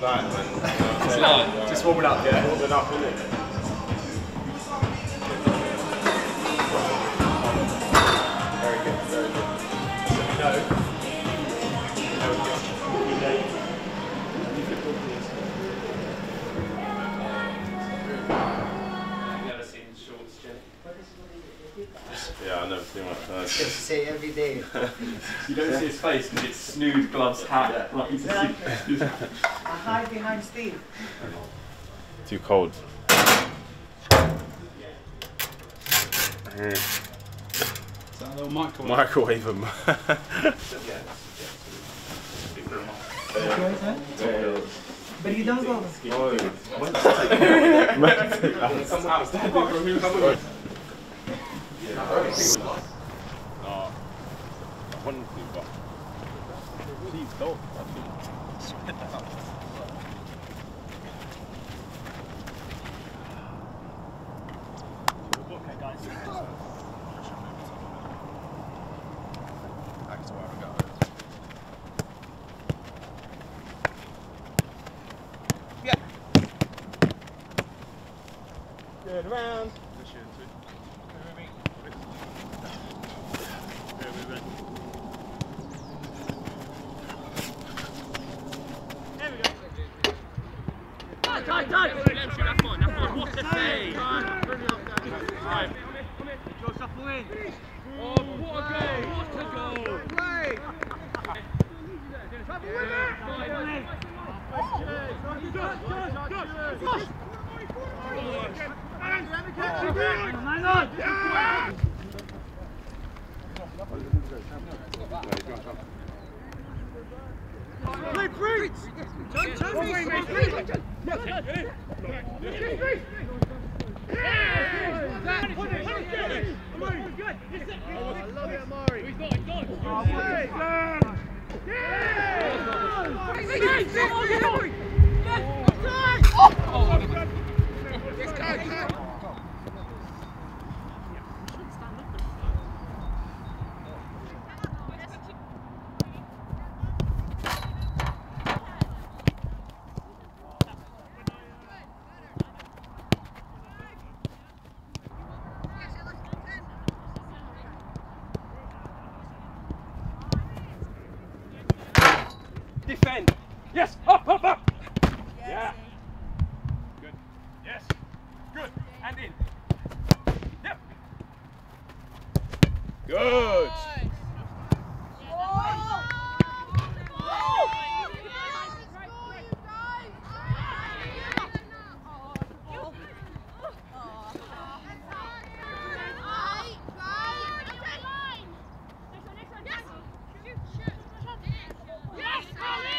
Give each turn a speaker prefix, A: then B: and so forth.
A: Like when,
B: it's like just warming up, yeah?
A: Warming up, isn't it? Very good, very good. So we know.
B: I've never seen shorts, Jenny.
A: Yeah, I've never seen one.
C: You say every day.
B: You don't see his face because it's snood, gloves, hat. Like he's
C: I hide behind Steve.
A: Too cold.
B: Is that a little microwave?
A: Microwave them.
C: But you don't go.
B: Some outstanding from who comes
A: No. I wanted to, but please don't.
D: Okay, guys. Back to where we go. Yeah. Good round.
E: What a save! Right.
D: Joseph win.
E: Oh, what a goal! What a goal!
D: Play! Play free! I love it, Amari. He's got.
B: Defend! Yes! Up! Yeah! Good. Yes! Good! And in! Yep!
A: Good!
E: Yes!